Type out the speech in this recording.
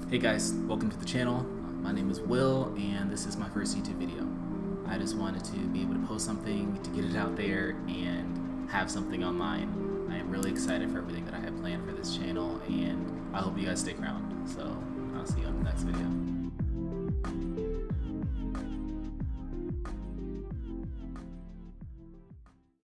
Hey guys, welcome to the channel. My name is Will and this is my first YouTube video. I just wanted to be able to post something, to get it out there and have something online. I am really excited for everything that I have planned for this channel and I hope you guys stick around. So I'll see you on the next video.